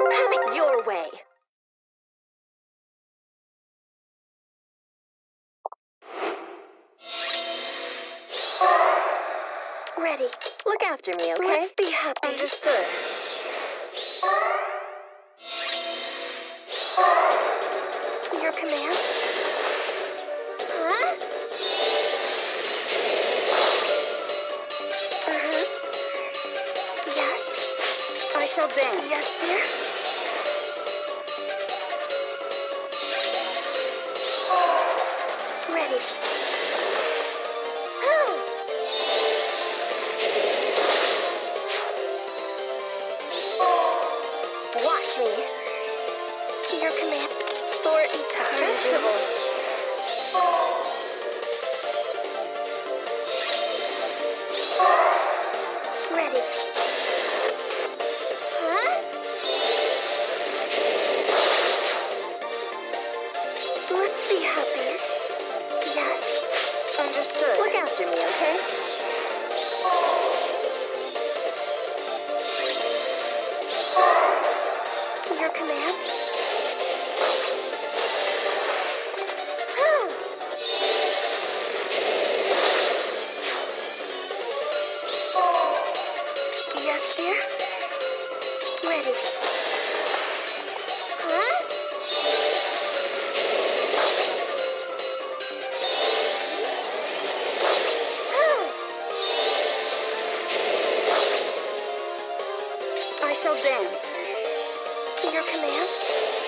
Have it your way. Ready. Look after me, okay? Let's be happy. Understood. Your command? Huh? Yes. I shall dance. Yes, dear. Ready. Watch me. Your command. For eternity. Festival. Ready. Huh? Let's be happy. Yes. Understood. Look after me, okay? Your command? Yes, dear. Ready. Huh? I shall dance. Your command?